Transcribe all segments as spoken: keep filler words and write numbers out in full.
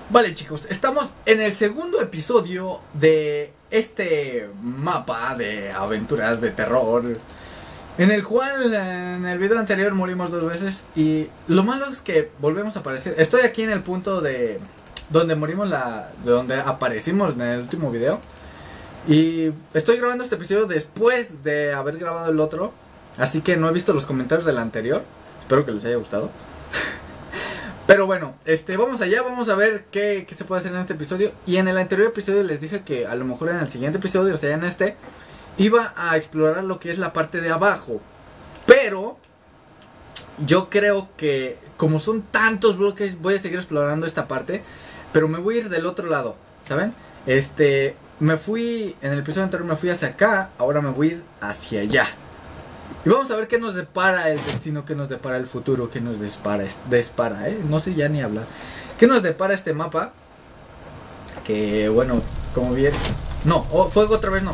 Vale, chicos, estamos en el segundo episodio de este mapa de aventuras de terror, en el cual en el video anterior morimos dos veces. Y lo malo es que volvemos a aparecer. Estoy aquí en el punto de donde morimos, la de donde aparecimos en el último video. Y estoy grabando este episodio después de haber grabado el otro, así que no he visto los comentarios del anterior. Espero que les haya gustado. Pero bueno, este, vamos allá, vamos a ver qué, qué se puede hacer en este episodio. Y en el anterior episodio les dije que a lo mejor en el siguiente episodio, o sea en este, iba a explorar lo que es la parte de abajo. Pero yo creo que como son tantos bloques, voy a seguir explorando esta parte, pero me voy a ir del otro lado, ¿saben? Este, me fui, en el episodio anterior me fui hacia acá, ahora me voy a ir hacia allá. Y vamos a ver qué nos depara el destino, qué nos depara el futuro, qué nos despara, despara, ¿eh? No sé ya ni hablar. ¿Qué nos depara este mapa? Que bueno, como bien... No, oh, fuego otra vez no.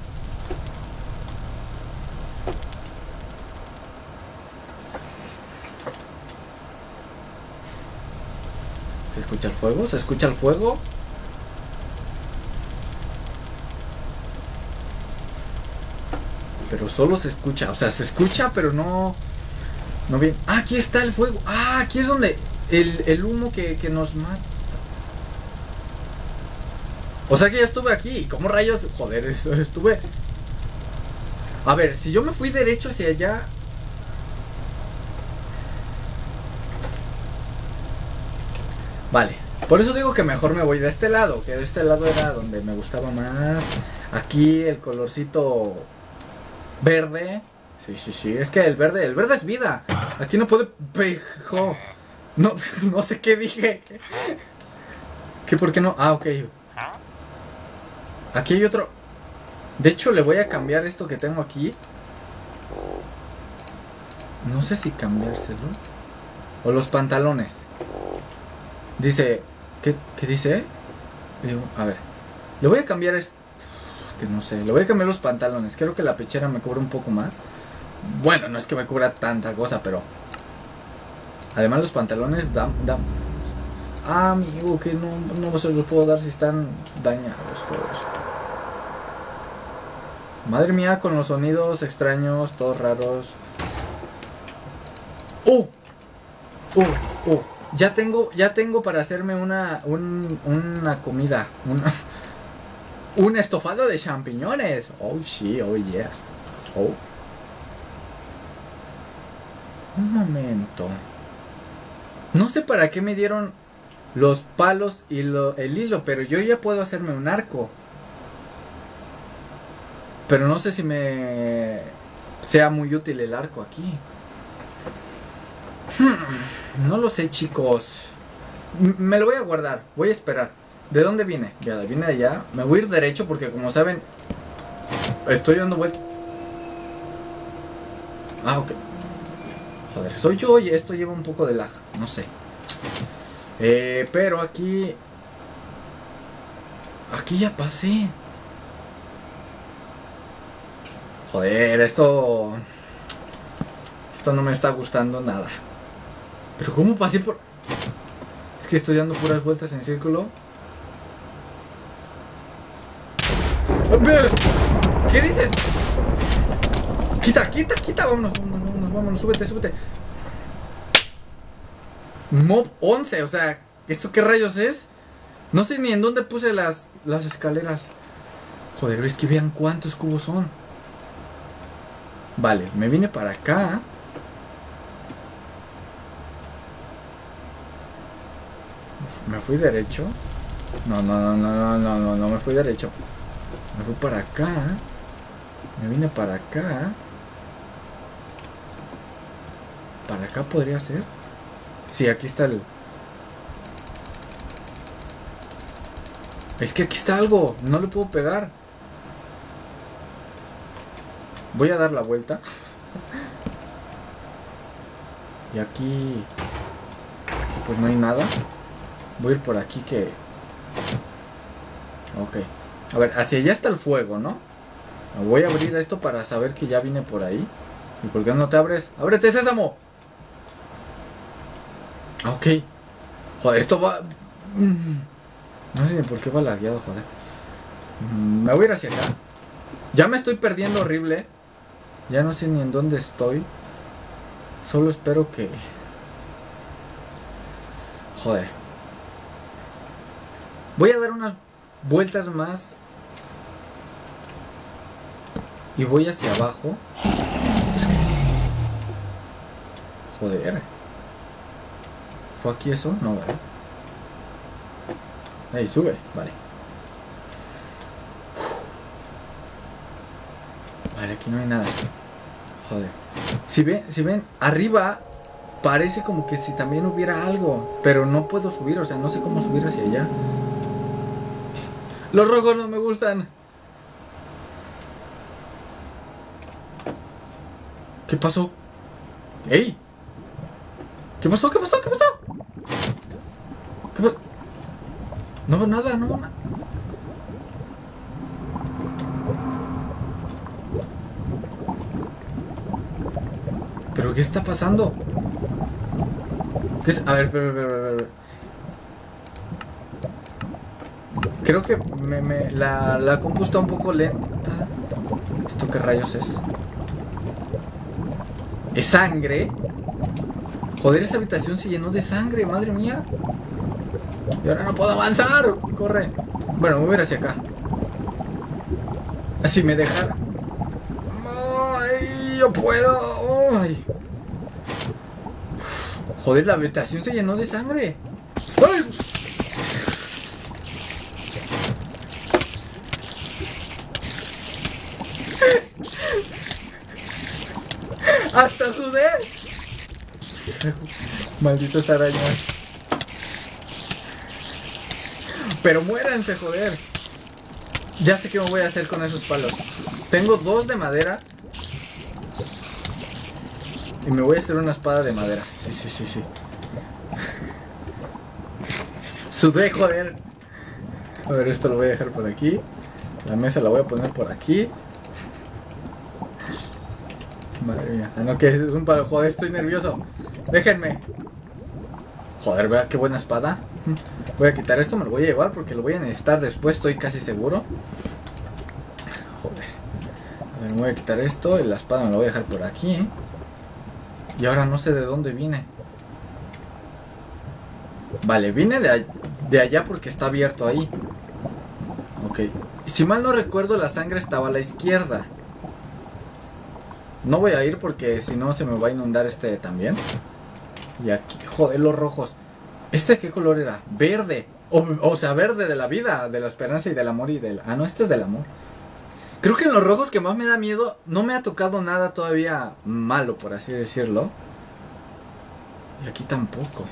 ¿Se escucha el fuego? ¿Se escucha el fuego? Pero solo se escucha, o sea, se escucha, pero no... No bien. Ah, aquí está el fuego. Ah, aquí es donde... El, el humo que, que nos mata. O sea que ya estuve aquí. ¿Cómo rayos? Joder, eso estuve... A ver, si yo me fui derecho hacia allá... Vale. Por eso digo que mejor me voy de este lado. Que de este lado era donde me gustaba más. Aquí el colorcito... Verde. Sí, sí, sí. Es que el verde, el verde es vida. Aquí no puede... Pejo. No, no sé qué dije. ¿Qué por qué no? Ah, ok. Aquí hay otro. De hecho, le voy a cambiar esto que tengo aquí. No sé si cambiárselo. O los pantalones. Dice... ¿Qué, qué dice? A ver. Le voy a cambiar esto. Que no sé, le voy a cambiar los pantalones. Creo que la pechera me cubre un poco más. Bueno, no es que me cubra tanta cosa, pero además los pantalones dan, dan... Ah, amigo, que no, no se los puedo dar si están dañados, joder. Madre mía, con los sonidos extraños, todos raros. ¡Uh! ¡Uh! ¡Uh! Ya tengo, ya tengo para hacerme una, un, una comida. Una... Un estofado de champiñones. Oh, sí, oh, yes. Oh. Un momento. No sé para qué me dieron los palos y lo, el hilo, pero yo ya puedo hacerme un arco. Pero no sé si me sea muy útil el arco aquí. Hmm, no lo sé, chicos. M- me lo voy a guardar. Voy a esperar. ¿De dónde viene? Ya, viene de allá. Me voy a ir derecho porque como saben, estoy dando vuelta. Ah, ok. Joder, soy yo y esto lleva un poco de lag. No sé. Eh, pero aquí... Aquí ya pasé. Joder, esto... Esto no me está gustando nada. Pero ¿cómo pasé por...? Es que estoy dando puras vueltas en círculo. ¿Qué dices? Quita, quita, quita. Vámonos, vámonos, vámonos, vámonos. Súbete, súbete. Mob once, o sea, ¿esto qué rayos es? No sé ni en dónde puse las, las escaleras. Joder, es que vean cuántos cubos son. Vale, me vine para acá. Me fui derecho. No, no, no, no, no, no, no me fui derecho. Me fui para acá. Me vine para acá. Para acá podría ser. Sí, aquí está el... Es que aquí está algo. No le puedo pegar. Voy a dar la vuelta. Y aquí... Aquí pues no hay nada. Voy a ir por aquí que... Ok. A ver, hacia allá está el fuego, ¿no? Voy a abrir esto para saber que ya vine por ahí. ¿Y por qué no te abres? ¡Ábrete, Sésamo! Ah, ok. Joder, esto va... No sé ni por qué va lagueado, joder. Me voy a ir hacia acá. Ya me estoy perdiendo horrible. Ya no sé ni en dónde estoy. Solo espero que... Joder. Voy a dar unas vueltas más. Y voy hacia abajo. Joder. ¿Fue aquí eso? No, ¿verdad? Ahí, sube, vale. Vale, aquí no hay nada. Joder. Si ven, si ven, arriba parece como que si también hubiera algo. Pero no puedo subir, o sea, no sé cómo subir hacia allá. Los rojos no me gustan. ¿Qué pasó? ¡Ey! ¿Qué pasó? ¿Qué pasó? ¿Qué pasó? ¿Qué pasó? No veo nada, no veo nada. ¿Pero qué está pasando? ¿Qué es? A ver, pero, pero, pero, pero. Creo que me, me, la, la compu está un poco lenta. ¿Esto qué rayos es? ¿Es sangre? Joder, esa habitación se llenó de sangre, madre mía. Y ahora no puedo avanzar. Corre. Bueno, me voy a ir hacia acá. Así me deja. Ay, yo puedo. Ay. Joder, la habitación se llenó de sangre. ¡Ay! ¡Hasta sudé! Malditas arañas. Pero muéranse, joder. Ya sé qué me voy a hacer con esos palos. Tengo dos de madera. Y me voy a hacer una espada de madera. Sí, sí, sí, sí. Sudé, joder. A ver, esto lo voy a dejar por aquí. La mesa la voy a poner por aquí. Madre mía. Ah, no, que es un palo. Joder, estoy nervioso. Déjenme. Joder, vea qué buena espada. Voy a quitar esto, me lo voy a llevar porque lo voy a necesitar después, estoy casi seguro. Joder. A ver, me voy a quitar esto y la espada me la voy a dejar por aquí, ¿eh? Y ahora no sé de dónde vine. Vale, vine de, all de allá porque está abierto ahí. Ok. Y si mal no recuerdo, la sangre estaba a la izquierda. No voy a ir porque si no se me va a inundar este también. Y aquí, joder, los rojos. ¿Este qué color era? Verde. O, o sea, verde de la vida, de la esperanza y del amor y del... Ah, no, este es del amor. Creo que en los rojos que más me da miedo no me ha tocado nada todavía malo, por así decirlo. Y aquí tampoco.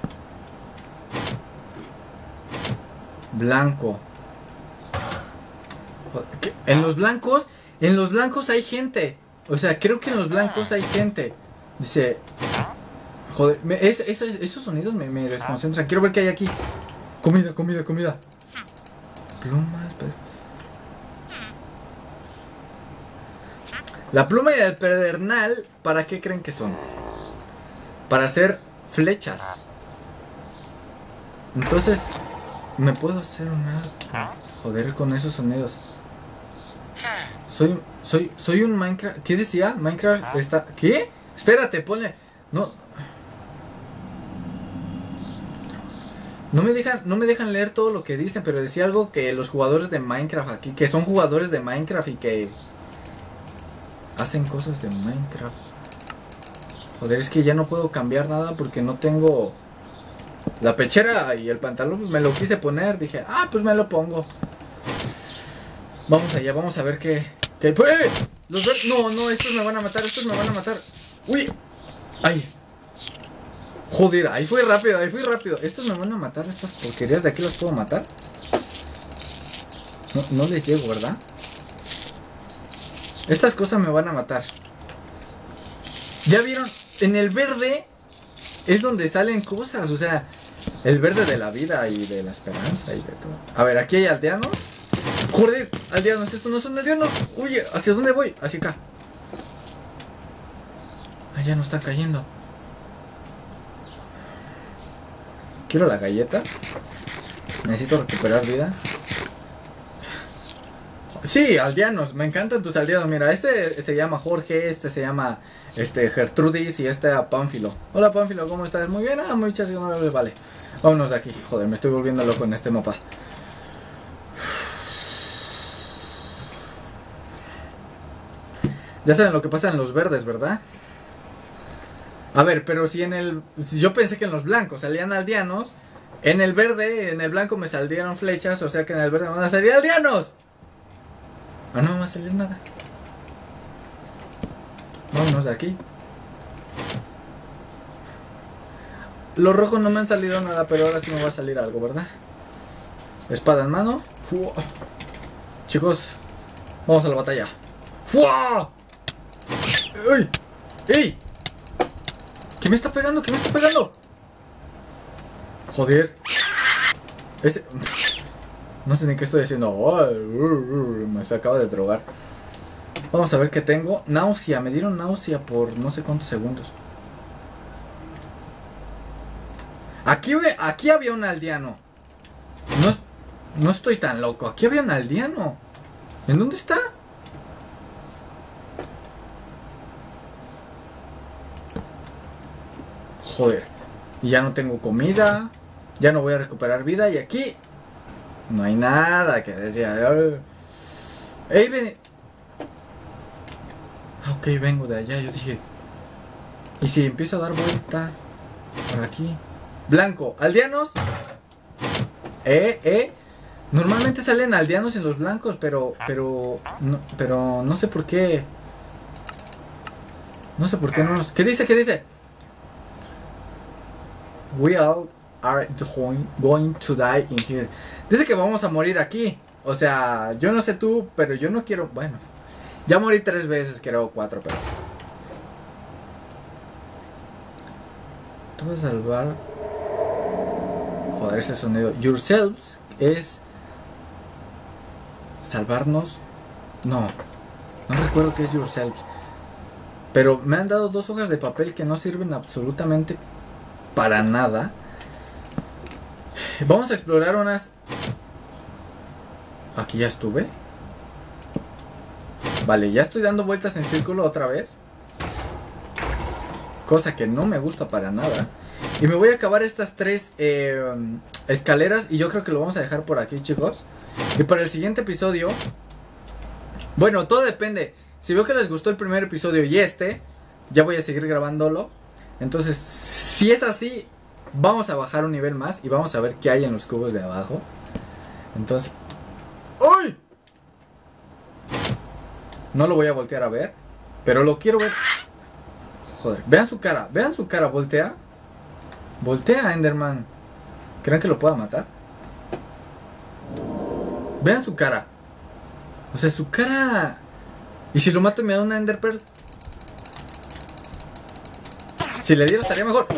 Blanco. Joder, ¿qué? En los blancos, en los blancos hay gente. O sea, creo que en los blancos hay gente. Dice... Joder, me, es, es, esos sonidos me, me desconcentran. Quiero ver qué hay aquí. Comida, comida, comida. Plumas. La pluma y el pedernal, ¿para qué creen que son? Para hacer flechas. Entonces, ¿me puedo hacer una? Joder, con esos sonidos. Soy, soy, soy un Minecraft. ¿Qué decía? Minecraft está. ¿Qué? Espérate, ponle. No. No me dejan, no me dejan leer todo lo que dicen, pero decía algo que los jugadores de Minecraft aquí, que son jugadores de Minecraft y que hacen cosas de Minecraft. Joder, es que ya no puedo cambiar nada porque no tengo la pechera y el pantalón, pues me lo quise poner, dije, ah, pues me lo pongo. Vamos allá, vamos a ver qué... qué... ¡Eh! Los ver... No, no, estos me van a matar, estos me van a matar. Uy, ay. Joder, ahí fui rápido, ahí fui rápido. Estos me van a matar, estas porquerías de aquí las puedo matar. No, no les llego, ¿verdad? Estas cosas me van a matar. ¿Ya vieron? En el verde es donde salen cosas, o sea, el verde de la vida y de la esperanza y de todo. A ver, aquí hay aldeanos. Joder, aldeanos, estos no son aldeanos. Oye, ¿hacia dónde voy? Hacia acá. Allá no está cayendo. Quiero la galleta. Necesito recuperar vida. Sí, aldeanos, me encantan tus aldeanos. Mira, este se llama Jorge, este se llama este Gertrudis y este a Pánfilo. Hola Pánfilo, ¿cómo estás? Muy bien, ah, muchas gracias, vale. Vámonos de aquí, joder, me estoy volviendo loco en este mapa. Ya saben lo que pasa en los verdes, ¿verdad? A ver, pero si en el... Yo pensé que en los blancos salían aldeanos. En el verde, en el blanco me salieron flechas. O sea que en el verde me van a salir aldeanos. Ah, no me va a salir nada. Vámonos de aquí. Los rojos no me han salido nada, pero ahora sí me va a salir algo, ¿verdad? Espada en mano. ¡Fua! Chicos, vamos a la batalla. ¡Fua! ¡Ey! ¡Ey! ¿Qué me está pegando? ¿Qué me está pegando? Joder. Ese... No sé ni qué estoy haciendo. Oh, me se acaba de drogar. Vamos a ver qué tengo. Náusea. Me dieron náusea por no sé cuántos segundos. Aquí, aquí había un aldeano. No, no estoy tan loco. Aquí había un aldeano. ¿En dónde está? Joder. Y ya no tengo comida. Ya no voy a recuperar vida. Y aquí no hay nada que decir. Ey, ven. Ok, vengo de allá. Yo dije, ¿y si empiezo a dar vuelta por aquí? Blanco, aldeanos. Eh, eh. Normalmente salen aldeanos en los blancos, pero, pero, no, pero no sé por qué. No sé por qué no nos... ¿Qué dice? ¿Qué dice? We all are going to die in here. Dice que vamos a morir aquí. O sea, yo no sé tú, pero yo no quiero... Bueno, ya morí tres veces, creo, cuatro, pero... Tú vas a salvar... Joder, ese sonido. Yourselves es... Salvarnos... No, no recuerdo qué es yourselves. Pero me han dado dos hojas de papel que no sirven absolutamente para nada. Vamos a explorar unas... Aquí ya estuve. Vale, ya estoy dando vueltas en círculo otra vez. Cosa que no me gusta para nada. Y me voy a acabar estas tres eh, escaleras. Y yo creo que lo vamos a dejar por aquí, chicos. Y para el siguiente episodio... Bueno, todo depende. Si veo que les gustó el primer episodio y este, ya voy a seguir grabándolo. Entonces, si es así, vamos a bajar un nivel más y vamos a ver qué hay en los cubos de abajo. Entonces... ¡Uy! No lo voy a voltear a ver, pero lo quiero ver. Joder, vean su cara, vean su cara, voltea. Voltea, Enderman. ¿Creen que lo pueda matar? Vean su cara. O sea, su cara... ¿Y si lo mato me da una Ender Pearl? Si le diera estaría mejor.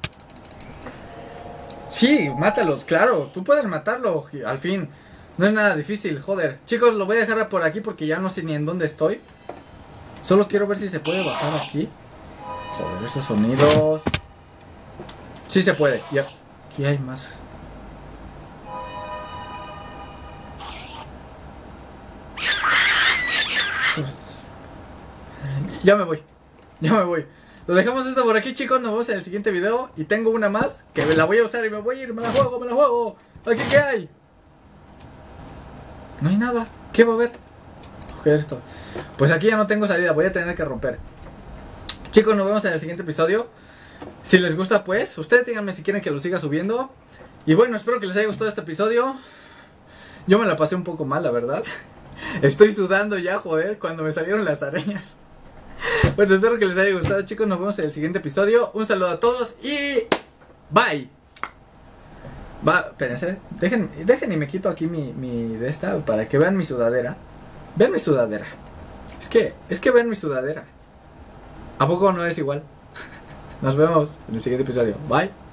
Sí, mátalo, claro. Tú puedes matarlo, al fin. No es nada difícil, joder. Chicos, lo voy a dejar por aquí porque ya no sé ni en dónde estoy. Solo quiero ver si se puede bajar aquí. Joder, esos sonidos. Sí se puede, ya. Aquí hay más. Ya me voy, ya me voy. Lo dejamos esto por aquí, chicos. Nos vemos en el siguiente video. Y tengo una más que la voy a usar y me voy a ir. Me la juego, me la juego. ¿Aquí qué hay? No hay nada. ¿Qué va a haber? Joder, esto. Pues aquí ya no tengo salida. Voy a tener que romper. Chicos, nos vemos en el siguiente episodio. Si les gusta, pues, ustedes díganme si quieren que lo siga subiendo. Y bueno, espero que les haya gustado este episodio. Yo me la pasé un poco mal, la verdad. Estoy sudando ya, joder, cuando me salieron las arañas. Bueno, espero que les haya gustado, chicos. Nos vemos en el siguiente episodio. Un saludo a todos y... Bye. Va, espérense. Dejen, dejen y me quito aquí mi, mi de esta para que vean mi sudadera. Vean mi sudadera. Es que, es que vean mi sudadera. ¿A poco no es igual? Nos vemos en el siguiente episodio. Bye.